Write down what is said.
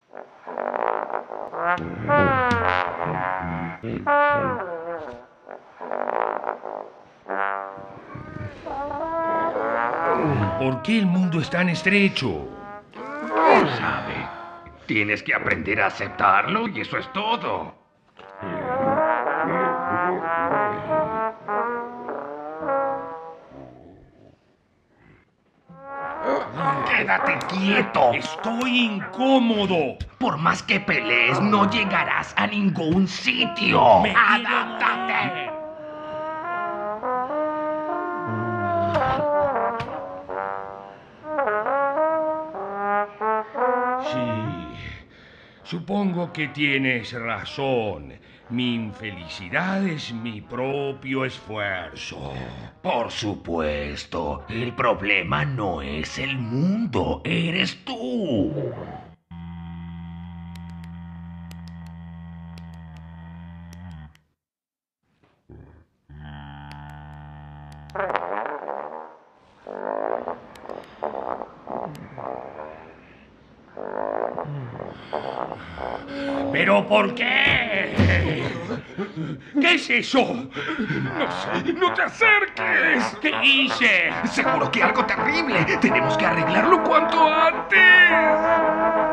¿Por qué el mundo es tan estrecho? ¿Quién sabe? Tienes que aprender a aceptarlo y eso es todo. ¡Quédate quieto! Estoy incómodo. Por más que pelees, no llegarás a ningún sitio. Me quiero ¡Adáptate! morir. Sí, supongo que tienes razón. Mi infelicidad es mi propio esfuerzo. Por supuesto, el problema no es el mundo, eres tú. ¿Pero por qué? ¿Qué es eso? No sé, no te acerques. ¿Qué hice? Seguro que algo terrible. Tenemos que arreglarlo cuanto antes.